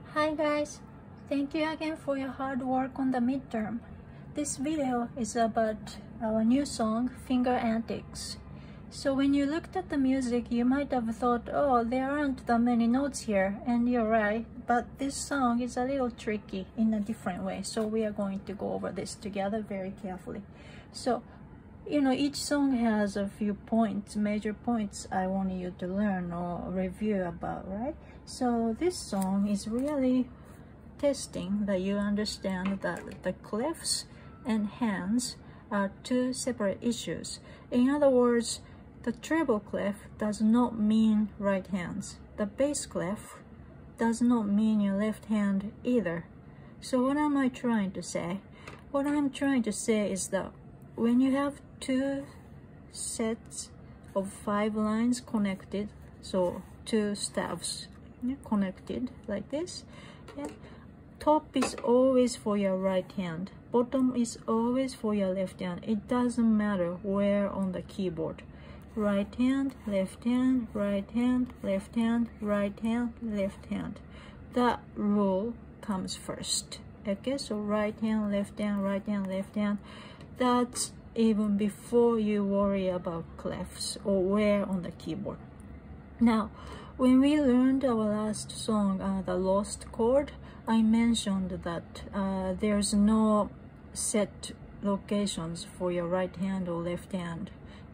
Hi guys, thank you again for your hard work on the midterm. This video is about our new song, Finger Antics. So when you looked at the music, you might have thought, oh, there aren't that many notes here, and you're right, but this song is a little tricky in a different way. So we are going to go over this together very carefully. So, each song has a few points, major points I want you to learn or review about, right? So this song is really testing that you understand that the clefs and hands are two separate issues. In other words, the treble clef does not mean right hands. The bass clef does not mean your left hand either. So what am I trying to say? What I'm trying to say is that when you have two sets of 5 lines connected, so 2 staves connected like this, top is always for your right hand, bottom is always for your left hand. It doesn't matter where on the keyboard. Right hand, left hand, right hand, left hand, right hand, left hand. That rule comes first. Okay, so right hand, left hand, right hand, left hand. That's even before you worry about clefs or where on the keyboard. Now, when we learned our last song, The Lost Chord, I mentioned that there's no set locations for your right hand or left hand.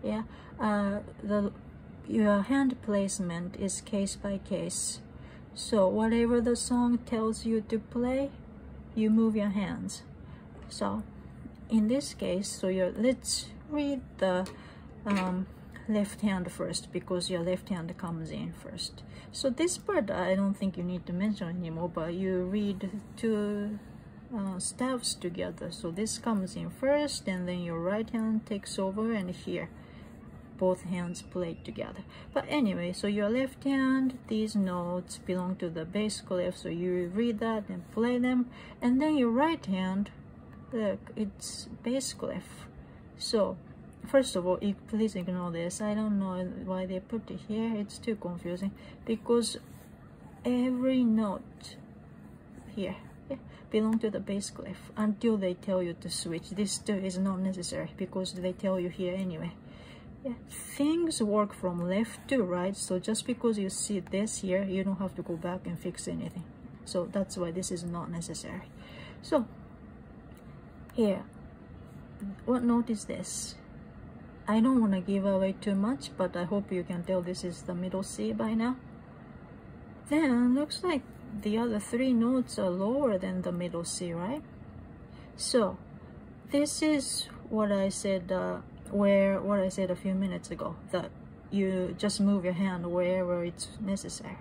Your hand placement is case by case. So whatever the song tells you to play, you move your hands. So in this case, let's read the left hand first, because your left hand comes in first. So this part I don't think you need to mention anymore, but you read 2 staves together. So this comes in first, and then your right hand takes over, and here both hands play together. But anyway, so your left hand, these notes belong to the bass clef, so you read that and play them. And then your right hand, look, it's bass clef. So first of all, please ignore this. I don't know why they put it here. It's too confusing, because every note here belong to the bass clef until they tell you to switch. This too is not necessary because they tell you here anyway. Things work from left to right, so just because you see this here, you don't have to go back and fix anything. So that's why this is not necessary. So here, what note is this? I don't want to give away too much, but I hope you can tell this is the middle C by now. Then looks like the other 3 notes are lower than the middle C, right? So this is what I said, what I said a few minutes ago, that you just move your hand wherever it's necessary.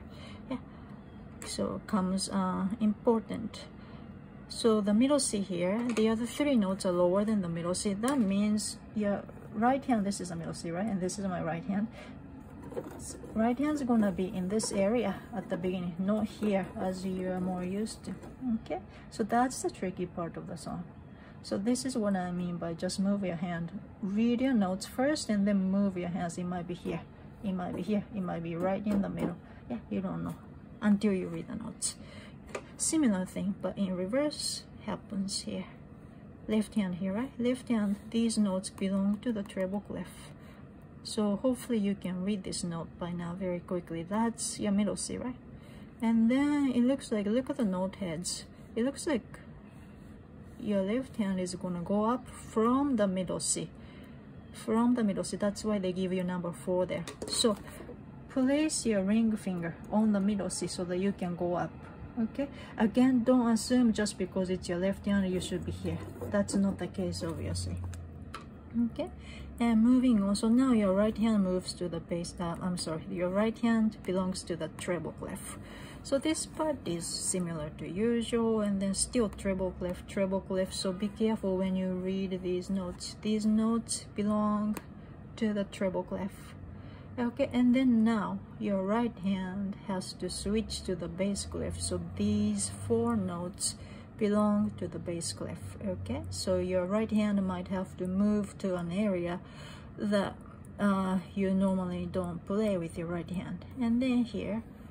So comes important. So the middle C here, the other 3 notes are lower than the middle C. That means your right hand, this is a middle C, right? And this is my right hand. Right hand's gonna be in this area at the beginning, not here as you are more used to. Okay, so that's the tricky part of the song. So this is what I mean by just move your hand. Read your notes first and then move your hands. It might be here, it might be here, it might be right in the middle. You don't know until you read the notes. Similar thing, but in reverse happens here. Left hand here, right? Left hand, these notes belong to the treble clef. So hopefully you can read this note by now very quickly. That's your middle C, right? And then it looks like, look at the note heads. It looks like your left hand is gonna go up from the middle C. From the middle C, that's why they give you number 4 there. So place your ring finger on the middle C so that you can go up. Okay, again, don't assume just because it's your left hand you should be here. That's not the case, obviously. Okay, and moving on, so now your right hand moves to the bass. Your right hand belongs to the treble clef. So this part is similar to usual, and then still treble clef. So be careful when you read these notes. These notes belong to the treble clef. Okay, and then now your right hand has to switch to the bass clef. So these 4 notes belong to the bass clef. Okay, so your right hand might have to move to an area that you normally don't play with your right hand. And then here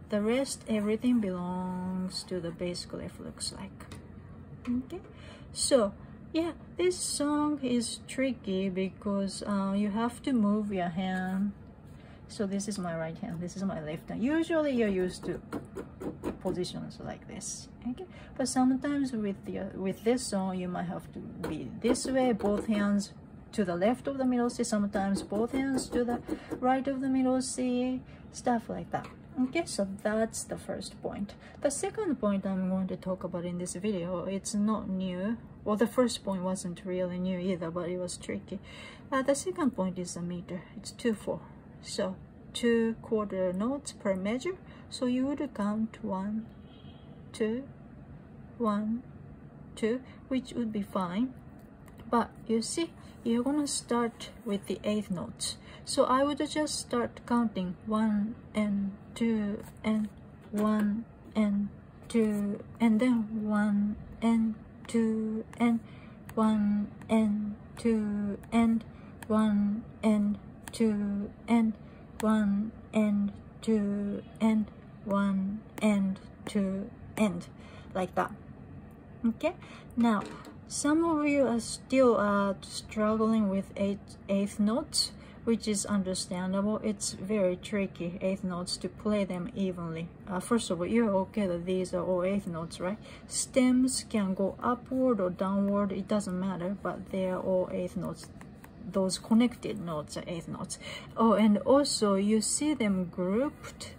the rest, everything belongs to the bass clef, looks like. Okay, so yeah, this song is tricky because you have to move your hand. So this is my right hand, this is my left hand. Usually you're used to positions like this, okay? But sometimes with this song, you might have to be this way, both hands to the left of the middle C, sometimes both hands to the right of the middle C, stuff like that. Okay, so that's the first point. The second point I'm going to talk about in this video, it's not new. Well, the first point wasn't really new either, but it was tricky. The second point is a meter. It's 2/4. So 2 quarter notes per measure. So you would count 1, 2, 1, 2, which would be fine. But you see, you're gonna start with the 8th notes. So I would just start counting 1 and 2 and 1 and 2 and then 1 and 2 and 1 and 2 and 1 and 2 and 1 and 2 and 1 and 2 and like that. Okay, now some of you are still struggling with 8th notes, which is understandable. It's very tricky, 8th notes, to play them evenly. First of all, you're okay that these are all 8th notes, right? Stems can go upward or downward, it doesn't matter, but they are all 8th notes. Those connected notes are 8th notes. Oh, and also you see them grouped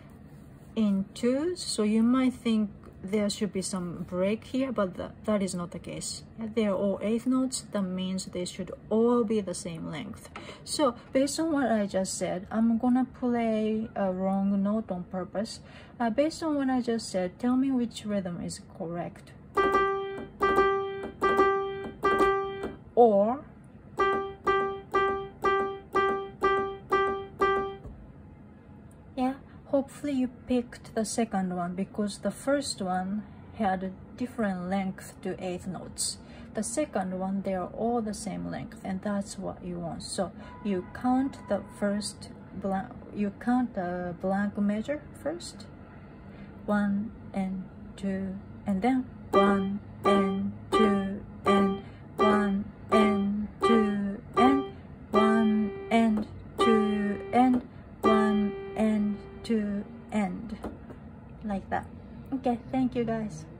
in twos, so you might think there should be some break here, but that is not the case. They are all 8th notes. That means they should all be the same length. So based on what I just said, I'm gonna play a wrong note on purpose. Based on what I just said, tell me which rhythm is correct. Or yeah, hopefully you picked the second one, because the first one had a different length to 8th notes. The second one, they are all the same length, and that's what you want. So you count the first blank, you count the blank measure first, 1 and 2, and then 1 and 2 and 1 and 2 and 1 and 2 and 1 and 2 and like that. Okay, thank you guys.